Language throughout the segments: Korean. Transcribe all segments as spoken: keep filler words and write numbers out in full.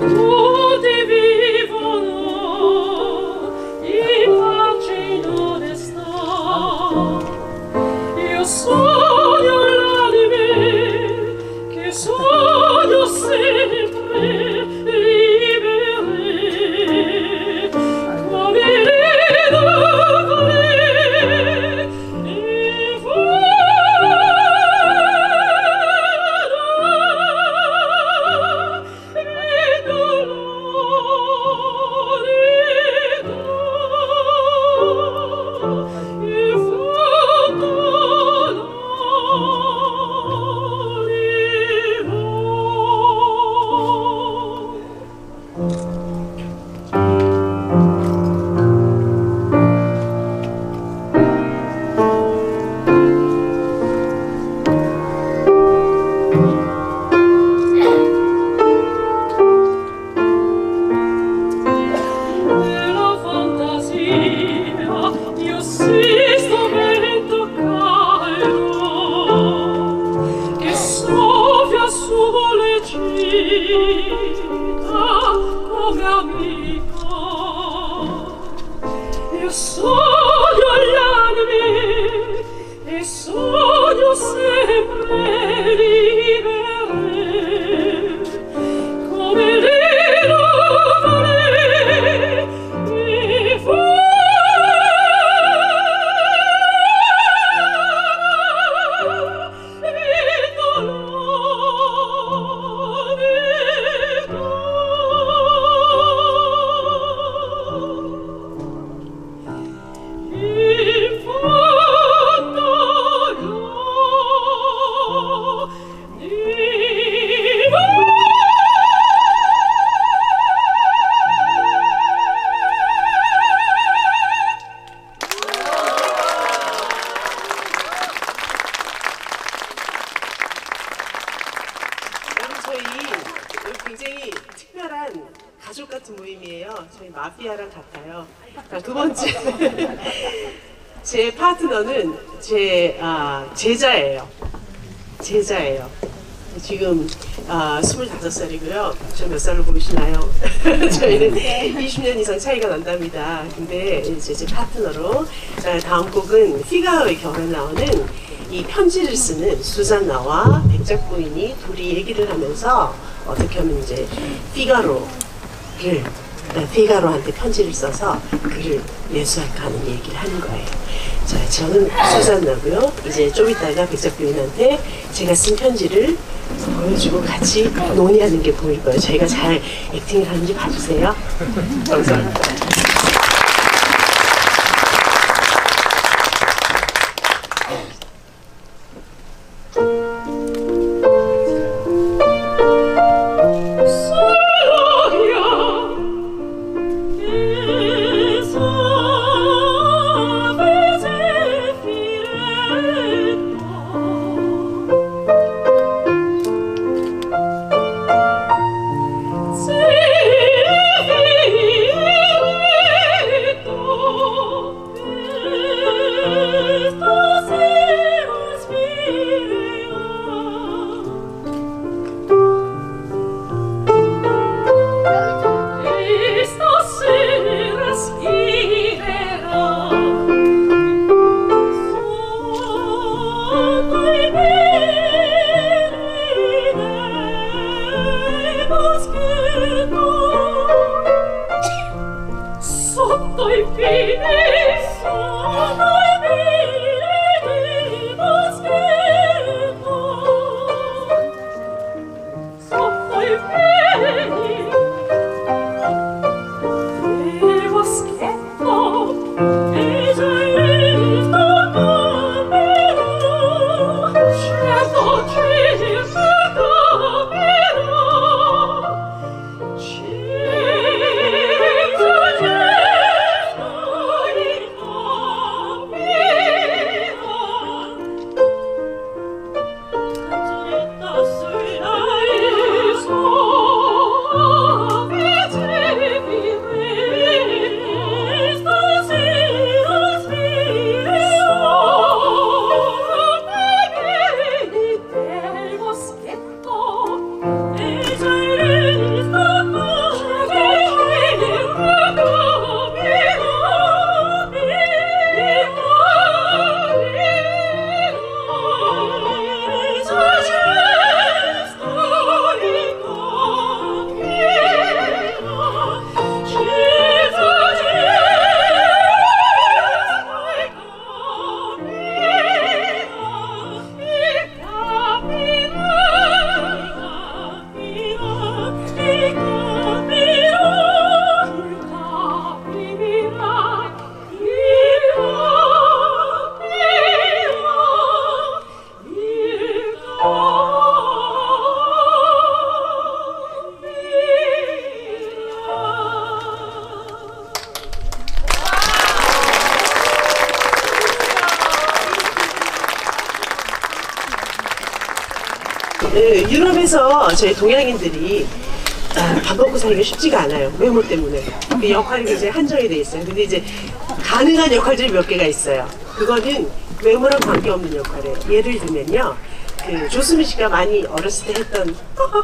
제 파트너는 제 아, 제자예요. 제자예요. 지금 아, 스물다섯 살이고요. 저 몇 살로 보이시나요? 저희는 이십 년 이상 차이가 난답니다. 근데 이제 제 파트너로 아, 다음 곡은 피가로의 결혼에 나오는 이 편지를 쓰는 수잔나와 백작 부인이 둘이 얘기를 하면서 어떻게 하면 이제 피가로를 피가로한테 편지를 써서 그를 예수할까 하는 얘기를 하는 거예요. 자, 저는 수잔나고요. 이제 좀 이따가 백작 부인한테 제가 쓴 편지를 보여주고 같이 논의하는 게 보일 거예요. 저희가 잘 액팅을 하는지 봐주세요. 감사합니다. Ci 네, 유럽에서 저희 동양인들이 아, 밥 먹고 살기가 쉽지가 않아요. 외모 때문에. 그 역할이 굉장히 한정이 돼 있어요. 근데 이제 가능한 역할들이 몇 개가 있어요. 그거는 외모랑 관계없는 역할이에요. 예를 들면요. 그 조수미 씨가 많이 어렸을 때 했던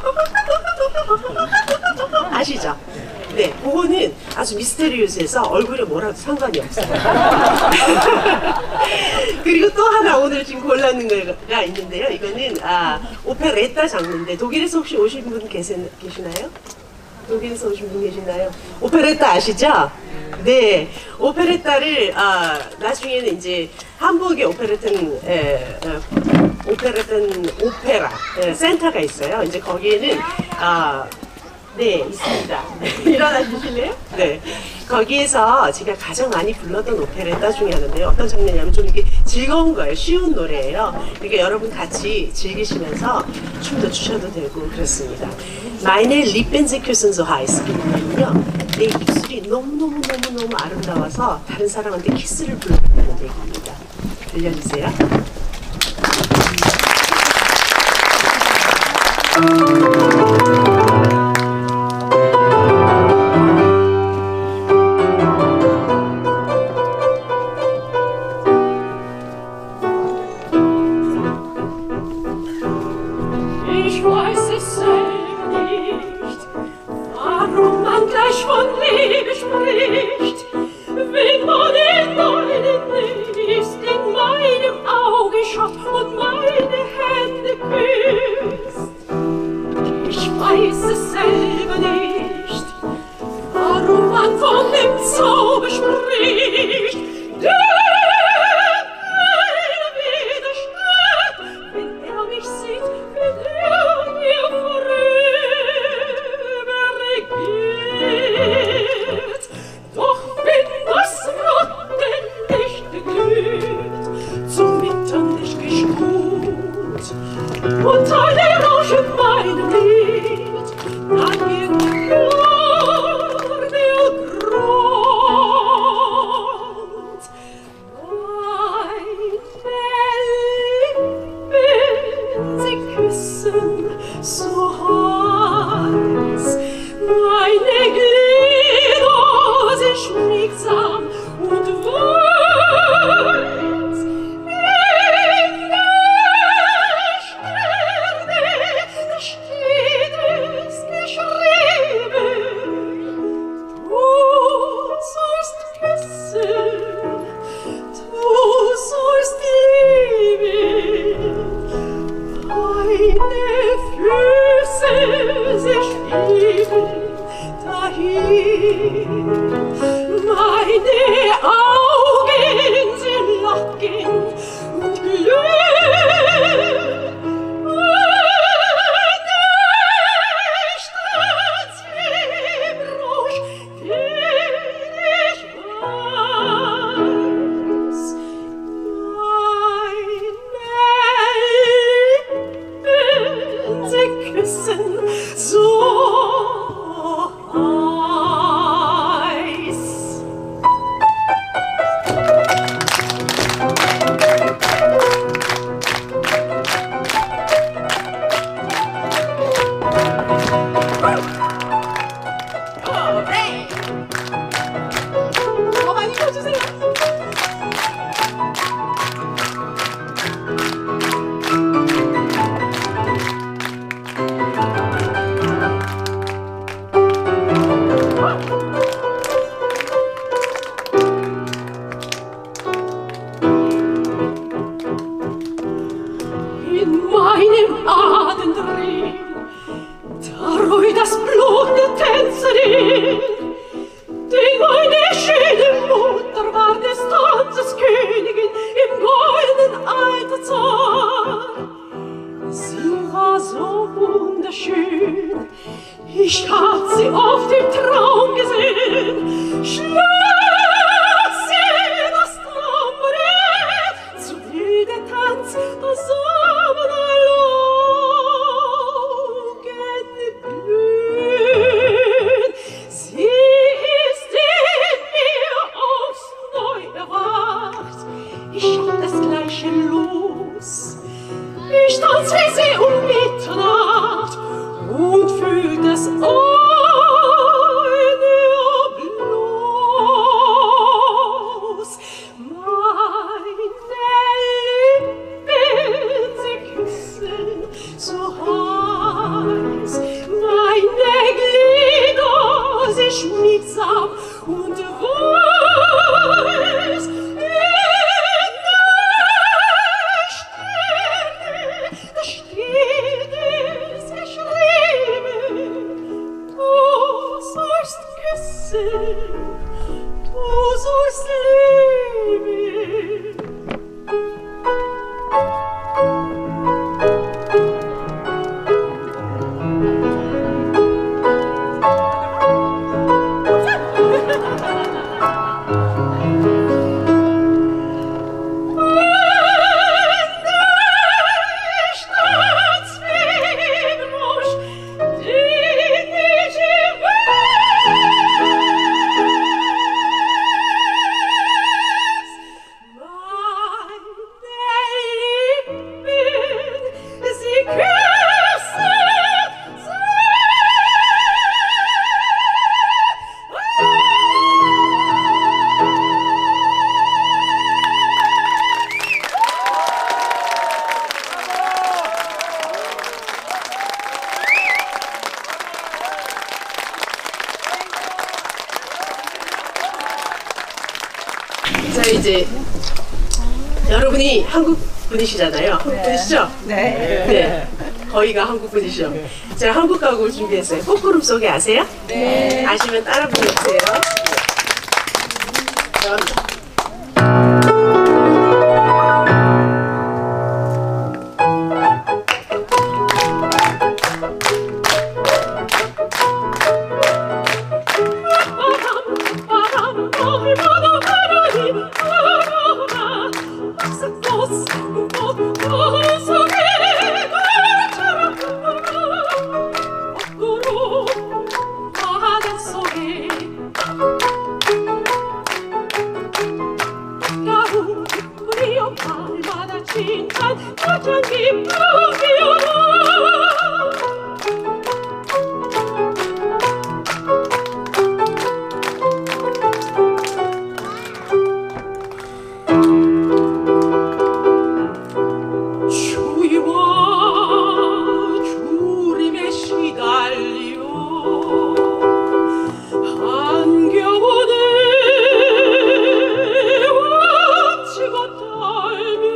아시죠? 네, 그거는 아주 미스테리어스해서 얼굴에 뭐라도 상관이 없어요. 그리고 또 하나 오늘 지금 골라는 거가 있는데요. 이거는 아, 오페레타 장르인데 독일에서 혹시 오신 분 계시, 계시나요? 독일에서 오신 분 계시나요? 오페레타 아시죠? 네, 오페레타를 아, 나중에는 이제 함부르크의 오페레타는 에, 에, 오페레타는 오페라 에, 센터가 있어요. 이제 거기에는 아, 네, 있습니다. 일어나 주실래요? 네. 거기에서 제가 가장 많이 불렀던 오페레타 중에 하나인데요. 어떤 장면이냐면 좀 이렇게 즐거운 거예요. 쉬운 노래예요. 그러니까 여러분 같이 즐기시면서 춤도 추셔도 되고 그렇습니다. Meine Lieblingsküssen so heiß. 그러면요. 내 입술이 너무너무너무너무 아름다워서 다른 사람한테 키스를 불러드리는 얘기입니다. 들려주세요. sollst küssen, du sollst lieben. 자, 이제 여러분이 한국 분이시잖아요. 한국 분이시죠? 네. 네. 거의가 한국 분이시죠. 제가 한국 가곡을 준비했어요. 꽃구름 속에 아세요? 네. 아시면 따라 불러주세요. 감사합니다. 발마다 칭찬 가장 기쁘기요. 추위와 주림에 시달려 한겨울에 왁치고 떨며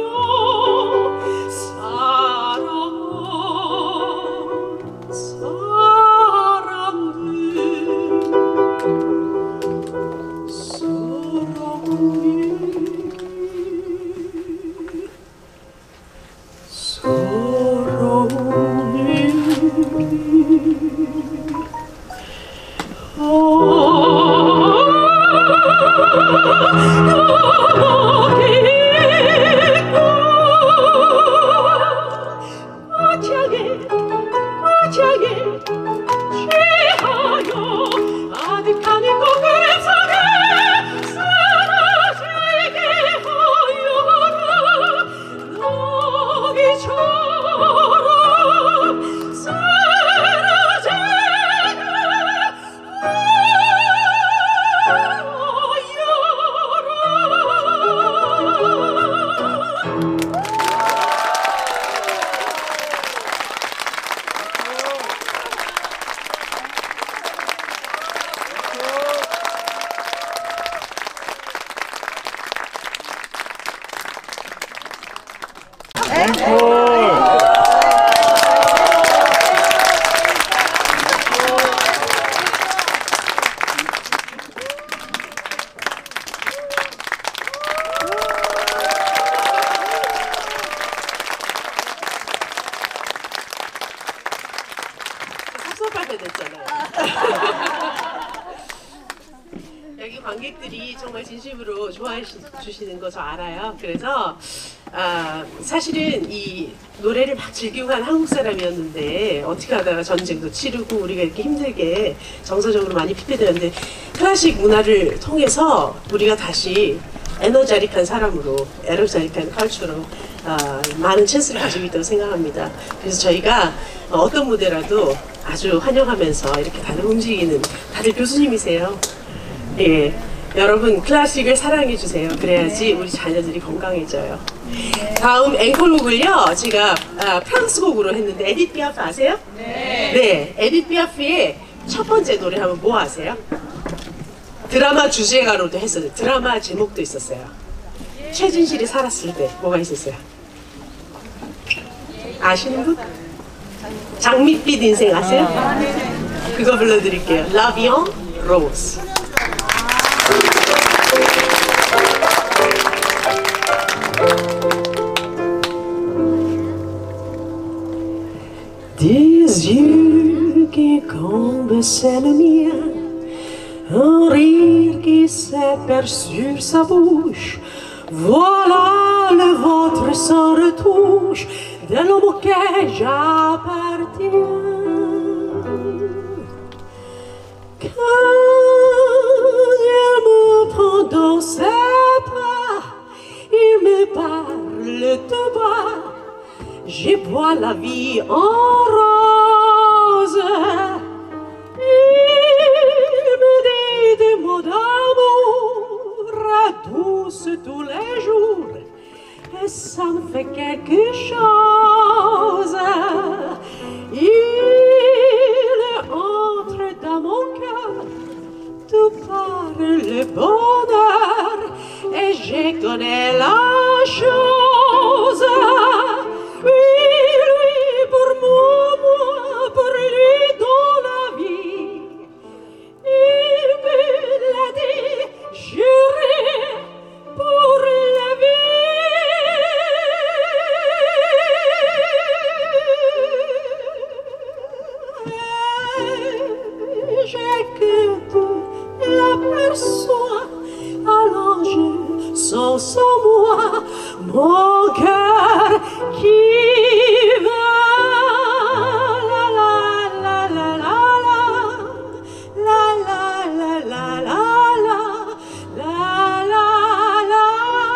살아온 사람들 아득한 이 고개의 속에 사라지게 하여라. 너비처럼 사라지게 섭섭하게 됐잖아요. 여기 관객들이 정말 진심으로 좋아해 주시는 거 저 알아요. 그래서 아, 사실은 이 노래를 막 즐기고 간 한국 사람이었는데 어떻게 하다가 전쟁도 치르고 우리가 이렇게 힘들게 정서적으로 많이 피폐되었는데 클래식 문화를 통해서 우리가 다시 에너자릭한 사람으로, 에너자릭한 컬처로 어, 많은 찬스를 가지고 있다고 생각합니다. 그래서 저희가 어떤 무대라도 아주 환영하면서 이렇게 다들 움직이는, 다들 교수님이세요. 예, 여러분 클래식을 사랑해 주세요. 그래야지 우리 자녀들이 건강해져요. 다음 앵콜곡을요, 제가 아, 프랑스 곡으로 했는데 에디트 피아프 아세요? 네. 네, 에디트 피아프의 첫 번째 노래 하면 뭐 아세요? 드라마 주제가로도 했어요. 드라마 제목도 있었어요. 최진실이 살았을 때 뭐가 있었어요? 아시는 분? 장밋빛 인생 아세요? 그거 불러드릴게요. L'Avion Rose. Des yeux qui combaissaient le mien, un rire qui s'épère sur sa bouche. Voilà le vôtre sans retouche de l'homme auquel j'appartiens. Quand il me prend dans ses bras, il me parle tout bas, je bois la vie en rose. Il me dit des mots d'amour douces tous les jours, et ça me fait quelque chose. Il entre dans mon cœur tout par le bonheur, et je connais la chose. Oui, lui pour moi, moi pour lui dans la vie. Il me l'a dit, juré pour la vie. J'écoute l'aperçois, alors je sens en moi mon cœur qui va. La la la la la la la la la la la la la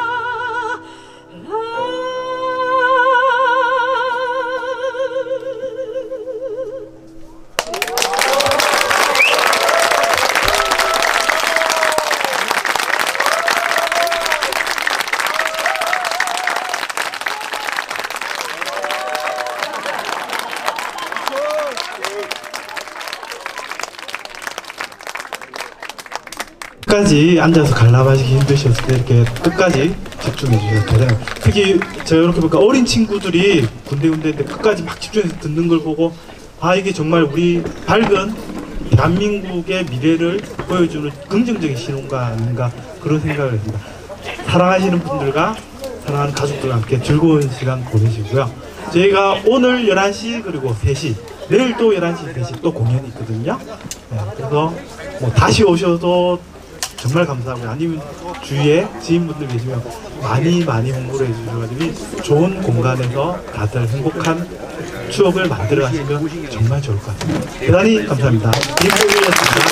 끝까지 앉아서 관람하시기 힘드셨을 때 이렇게 끝까지 집중해 주셔서 대단해요. 특히 제가 이렇게 보니까 어린 친구들이 군데군데인데 끝까지 막 집중해서 듣는 걸 보고 아 이게 정말 우리 밝은 대한민국의 미래를 보여주는 긍정적인 신호가 아닌가 그런 생각을 했습니다. 사랑하시는 분들과 사랑하는 가족들과 함께 즐거운 시간 보내시고요. 저희가 오늘 열한 시 그리고 세 시 내일 또 열한 시 세 시 또 공연이 있거든요. 네, 그래서 뭐 다시 오셔도 정말 감사하고요. 아니면 주위에 지인분들 계시면 많이 많이 홍보를 해주셔가지고 좋은 공간에서 다들 행복한 추억을 만들어 가시면 정말 좋을 것 같습니다. 대단히 감사합니다. 김보기였습니다.